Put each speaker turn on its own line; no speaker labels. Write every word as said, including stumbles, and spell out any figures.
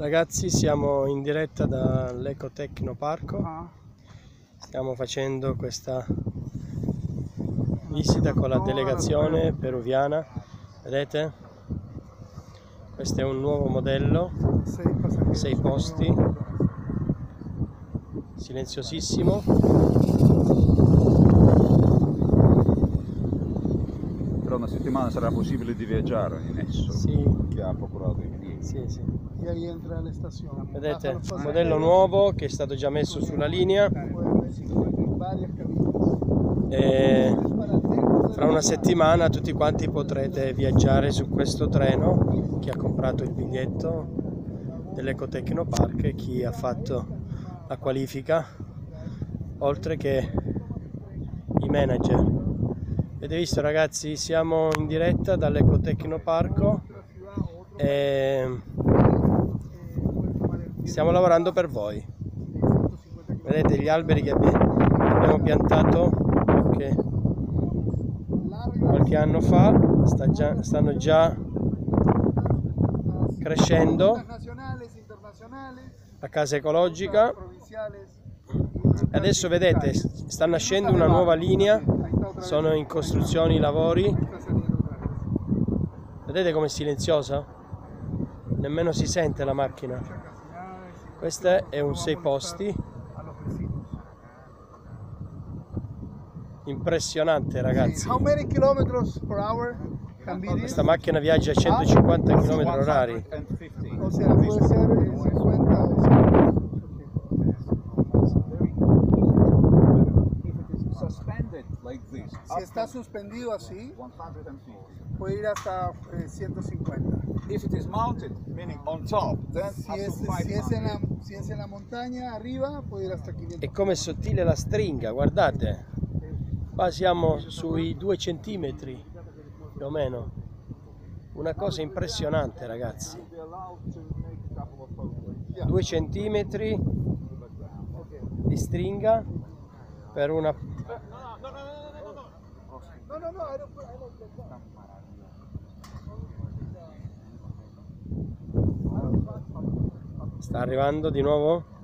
Ragazzi, siamo in diretta dall'Ecotecnoparco, stiamo facendo questa visita con la delegazione peruviana. Vedete? Questo è un nuovo modello, sei posti, silenziosissimo.
Tra una settimana sarà possibile di viaggiare in esso,
sì.
Che ha procurato i biglietti.
Sì, sì.
E ahí entra la stazione.
Vedete, un modello nuovo che è stato già messo sulla linea. E fra una settimana tutti quanti potrete viaggiare su questo treno. Chi ha comprato il biglietto dell'Ecotecnopark e chi ha fatto la qualifica, oltre che i manager. Avete visto, ragazzi, siamo in diretta dall'Ecotecnoparco e stiamo lavorando per voi. Vedete gli alberi che abbiamo piantato qualche, qualche anno fa, sta già, stanno già crescendo. La casa ecologica. Adesso vedete, sta nascendo una nuova linea, sono in costruzione i lavori. Vedete com'è silenziosa? Nemmeno si sente la macchina. Questo è un sei posti, impressionante, ragazzi. Questa macchina viaggia a centocinquanta chilometri orari.
Si está suspendido así, puede ir hasta eh, ciento cincuenta.
If it is mounted, meaning on top, then
Si
up
es,
to
si, es en la,
five hundred.
si es en la montaña arriba, puede ir hasta quinientos.
E come è sottile la stringa, guardate. Qua siamo sui due centimetri, più o meno. Una cosa impressionante, ragazzi. due centimetri di stringa per una...
No, no, no, I don't, I don't get that.
Sta arrivando di nuovo?